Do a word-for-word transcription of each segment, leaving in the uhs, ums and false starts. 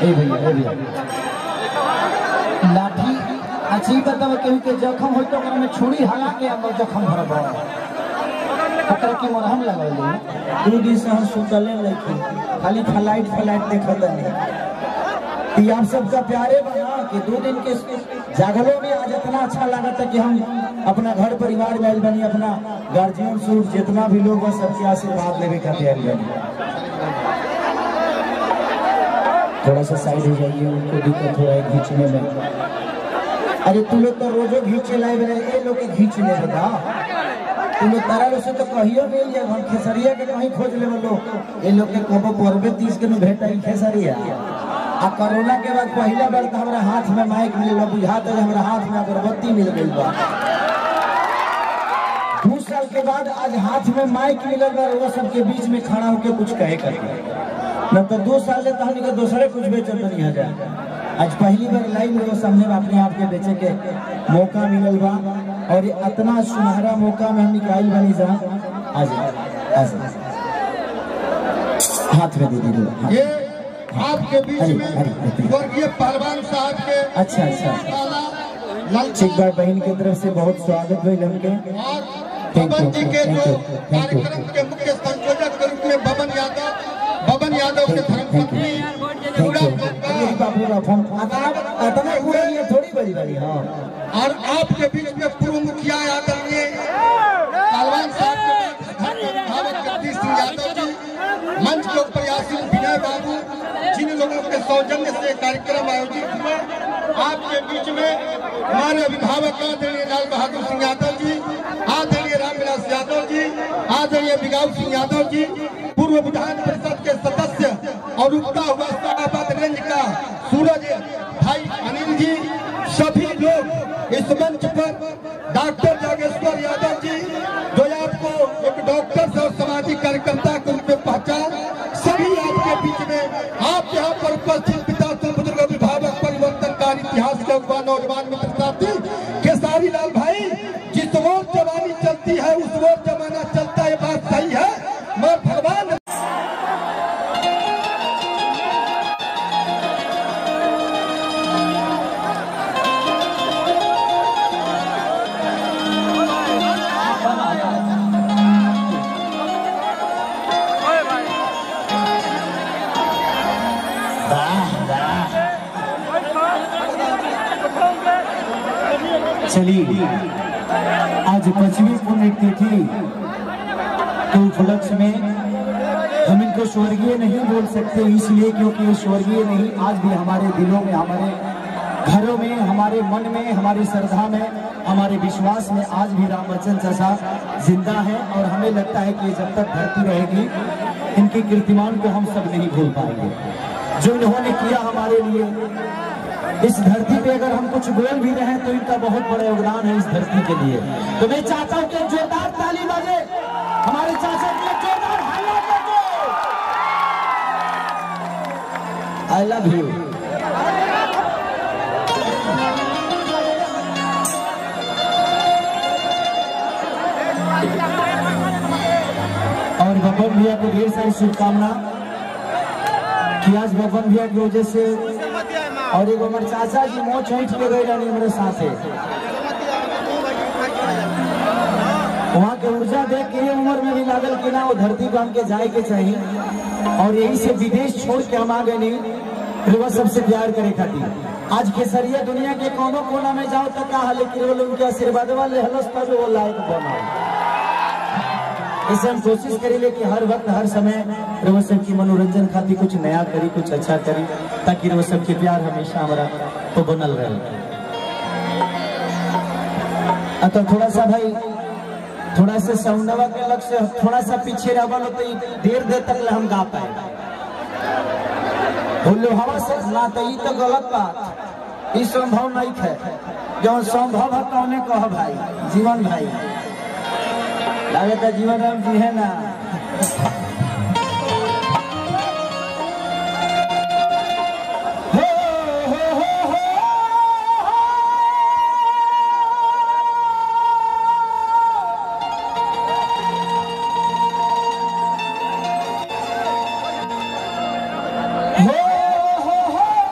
ए भैया ए भैया लाठी अच्छी बताओ केहू के जखम हो तो में छुरी हला के हम जखम भरब ओकरा के मरहम लगाइले दू दिन से हम सुतले लइकी खाली फ्लाइट फ्लाइट देखत नहीं। आप सबका प्यारे बना कि दो दिन के जागलो में आज इतना अच्छा लगा था कि हम अपना घर परिवार में बनी अपना गार्जियन सूट जितना भी लोग सबके आशीर्वाद लेने का तैयार बनी। थोड़ा सा साइड हो जाइए, उनको दिक्कत हो रहा है खींचने में। अरे तू लोग तो रोजो खींचे लाए बने, ये लोग के खींच ले बता तुम लोग तारा से तो कहियो मिल जाए। हम खेसरिया के कहीं खोज ले लोग, ये लोग के कबो परबे तीस के भेटा खेसरिया। आ कोरोना के बाद पहला बार तो हमारा हाथ में माइक मिलल, बुझाता है हमारा हाथ में अगरबत्ती मिल गई बा। दो साल के बाद आज हाथ में माइक मिलल बा, वो सबके बीच में खड़ा होकर कुछ कहे करके न तो दो साल से तो हमने दूसरे कुछ बेचल नहीं आ जाए। आज पहली बार लाइव में सामने अपने आप के बेचे के मौका मिलल बा और इतना सुनहरा मौका में हम निकाल बनी जा। आज आज हाथ में दे दी। ये आपके बीच में स्वर्गीय पहलवान साहब के अच्छा अच्छा एक बार बहन की तरफ से बहुत स्वागत हुई हमके। बबन जी के जो कार्यक्रम के मुख्य संयोजक के रूप में बबन यादव बबन यादव के धर्मपत्नी थोड़ी बड़ी बड़ी हाँ। और आपके बीच में पूर्व मुखिया आदरणीय पहलवान साहब जगदीश सिंह यादव जी, मंच के प्रयासी विनय बाबू, जिन लोगों के सौजन्य से कार्यक्रम आयोजित हुआ। आपके बीच में हमारे अभिभावक आदरणीय लाल बहादुर सिंह यादव जी, आदरणीय रामविलास यादव जी, आदरणीय बिगाऊ सिंह यादव जी, पूर्व विधान परिषद के सदस्य और उगता हुआ शाहबाद रेंज का सूरज भाई अनिल जी, सभी लोग इस मंच पर डॉक्टर जागेश्वर यादव जी जो आपको एक डॉक्टर और सामाजिक कार्यकर्ता के रूप में पहचान, सभी आपके बीच में आप यहाँ पर उपस्थित पिता बुजुर्ग अभिभावक परिवर्तनकारी इतिहास के युवा नौजवान मित्र साथी केसारी लाल भाई, जिस ओर जवानी चलती है उस ओर जमाना चलता है, बात सही है। मैं भगवान चलिए आज पश्चिमी पुण्यतिथि के उपलक्ष्य में हम इनको स्वर्गीय नहीं बोल सकते, इसलिए क्योंकि ये स्वर्गीय नहीं, आज भी हमारे दिलों में, हमारे घरों में, हमारे मन में, हमारी श्रद्धा में, हमारे विश्वास में आज भी राम बच्चन चाचा जिंदा है। और हमें लगता है कि जब तक धरती रहेगी इनके कीर्तिमान को हम सब नहीं भूल पाएंगे। जो इन्होंने किया हमारे लिए इस धरती पे, अगर हम कुछ बोल भी रहे हैं तो इनका बहुत बड़ा योगदान है इस धरती के लिए। तो मैं चाहता हूं कि जोरदार ताली बजे हमारे चाचा के लिए, जोरदार हल्ला बजे। I love you. और बबन भैया को ढेर सारी शुभकामना कि आज बबन भैया की वजह से और एक हमारे चाचा जी मोच ऐठ के गए रही मेरे साथ है, वहाँ के ऊर्जा देख के उम्र में भी लागल कि ना वो धरती को हमके जाए के चाहिए। और यही से विदेश छोड़ के हम आ गए नहीं, वह सबसे प्यार करे खातिर। आज केसरिया दुनिया के कोनो कोना में जाओ तो कहा, लेकिन वो लोग उनके आशीर्वाद वाले हलस तब वो लायक बना। इसे हम कोशिश करेंगे कि हर वक्त हर समय रवि सब की मनोरंजन खातिर कुछ नया करी, कुछ अच्छा करी, ताकि रवि सब के प्यार हमेशा हमारा तो बनल रहे। तो थोड़ा सा भाई थोड़ा सा साउंडवा के अलग से थोड़ा सा पीछे रहा तो देर देर तक हम गा पाए। बोलो हवा से ना तो ये तो गलत बात, ये संभव नहीं है। जो संभव है कौने कह भाई, जीवन भाई लगता जीवन राम जी है ना। हो हो हो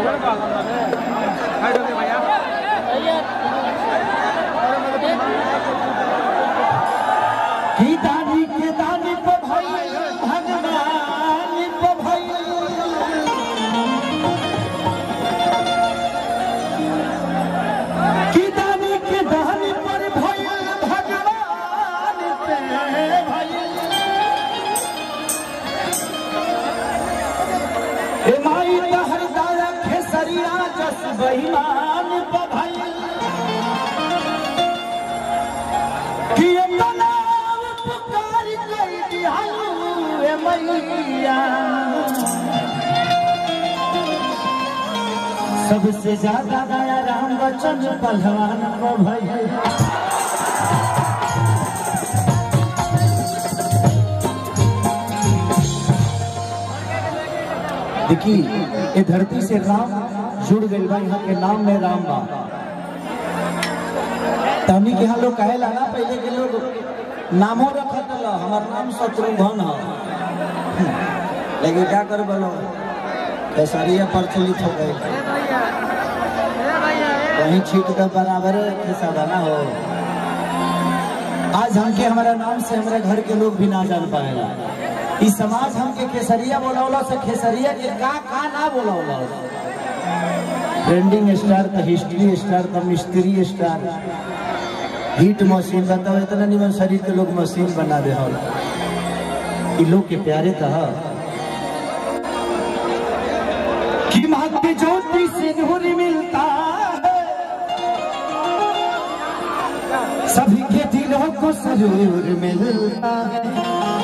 की दानी के दानी पे भाई भगवान पे भाई की दानी के दानी पर भाई भगवान पे भाई ए माई तहर दाया खेसरिया जस बहिमान पे भाई कि सबसे ज्यादा दया राम बच्चन पहलवान को भाई देखिए ये धरती से राम जुड़ गई बा, यहाँ के नाम में राम बा। तनी के यहाँ लोग कहे लगा पहले के लोग नामों रखा था, हमारा नाम शत्रुघ्न है, लेकिन क्या कर बोलो खेसरिया प्रचलित हो गए, वहीं छीट का बराबर साधाना हो। आज हमके हमारा नाम से हमारे घर के लोग भी ना जान पाएगा। इस समाज हमके खेसरिया बोला से खेसरिया के का का ना बोला ट्रेंडिंग स्टार का हिस्ट्री स्टार का मिस्त्री स्टार हिट मशीन बताओ, इतना निमन शरीर के लोग मशीन बना दे लोग के प्यारे कहा कि माँ की ज्योति से नूर मिलता है, सभी के दिलों को सरूर मिलता है।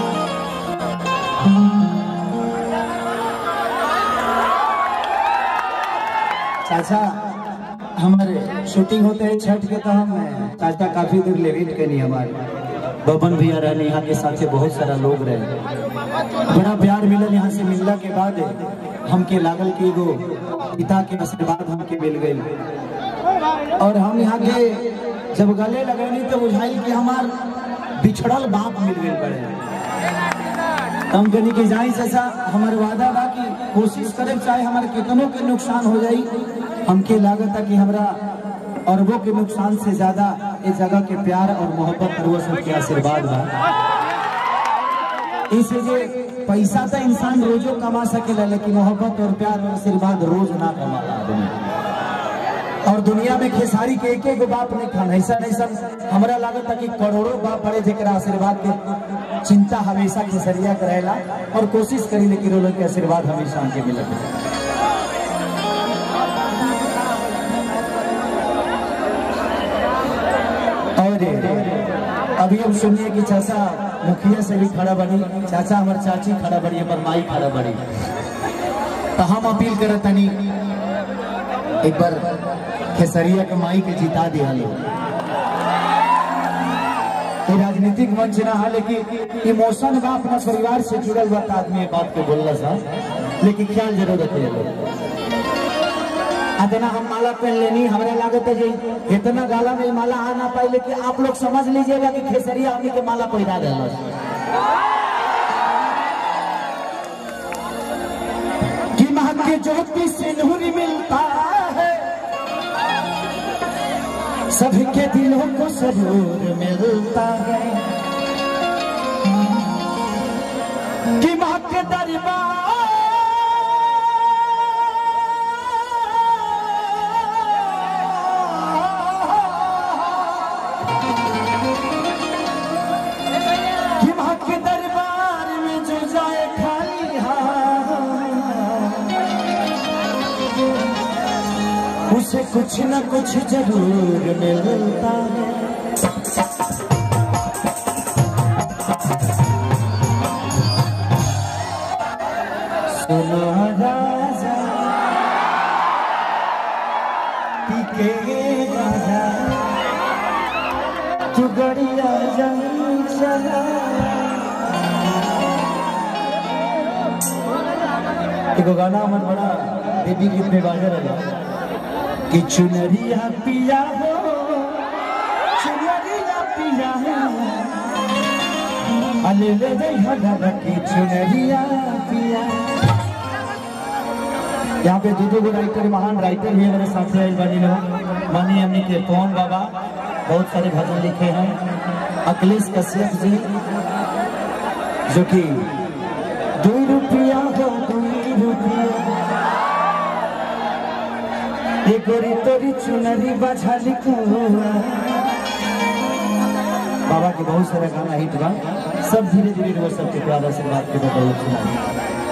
चाचा हमारे शूटिंग होते हैं छठ के, तो हम चाचा काफी दूर ले वेट के नहीं हमारे बबन भैया रहने यहाँ के साथ बहुत सारा लोग रहे, बड़ा प्यार मिलल। यहाँ से मिलने के बाद हमके लागल कि एगो पिता के आशीर्वाद हमके मिल गई, और हम यहाँ के जब गले लगेनी तो बुझाई कि हमार बिछड़ल बाप मिल गए बड़े। हम कहनी कि जाई चाचा हमारे वादा बा कि कोशिश करे चाहे हमारे कितनों के नुकसान हो जाई, हमके लागत है कि हमरा अरबों के नुकसान से ज्यादा इस जगह के प्यार और मोहब्बत और वो सबके आशीर्वाद बा। इसलिए पैसा तो इंसान रोजो कमा सकेला, लेकिन मोहब्बत और प्यार और आशीर्वाद रोज ना कमाला आदमी। और दुनिया में खेसारी के एक एक बाप नहीं खान ऐसा ऐसा हमरा लागत है कि करोड़ों बाप पड़े जेकरा आशीर्वाद के चिंता हमेशा खेसरिया करेला, और कोशिश करी लेकिन वो लोग के आशीर्वाद हमेशा हमके मिलत। अभी हम सुनिए कि चाचा मुखिया से भी खड़ा बनी, चाचा हमारे चाची खड़ा बड़ी, हमारे माई खड़ा बड़ी, तो हम अपील करत तनी एक बार खेसरिया के माई के जिता दिया लो। ये राजनीतिक मंच ना है, लेकिन इमोशन बा अपना परिवार से जुड़ल बात आदमी बात को बोलना सा, लेकिन ख्याल जरूर रखे। अदना हम माला पहन लेनी, हमारे लागत है जी इतना गाला में माला आ ना पाए, लेकिन आप लोग समझ लीजिएगा कि खेसरिया हमने के माला पहिरा देना कि माँ के ज्योति से नूर मिलता है, सभी के दिलों को सरूर मिलता है, कि माँ के दरबार उसे कुछ न कुछ जरूर मिलता है। सुनो राजा पीके राजा तू गड़िया जंग चला। एगो गाना हमार बड़ा देवी गीत में बाजा रहा कि चुनरिया पिया हो चुनरिया पिया हो अले ले दे हला की चुनरिया पिया यहाँ पे दो दो राइटर, महान राइटर भी हमारे साथ हैं। बनी लोग मानिए हमने के पवन बाबा बहुत सारे भजन लिखे हैं। अखिलेश कश्यप जी जो कि दो रुपया हो दो रुपया ये गोरी तोरी चुनरी बजा लिखुआ। बाबा के बहुत सारा गाना हिट बा, सब धीरे धीरे वो सबके प्यार से बात के बदल सुना।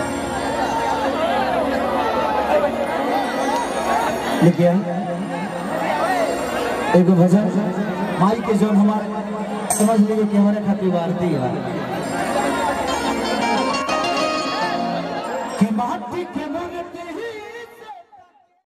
लेकिन एक भजन माई के जो हमारे समझ लीजिए कि हमारे खातिर वारती है कि माटी के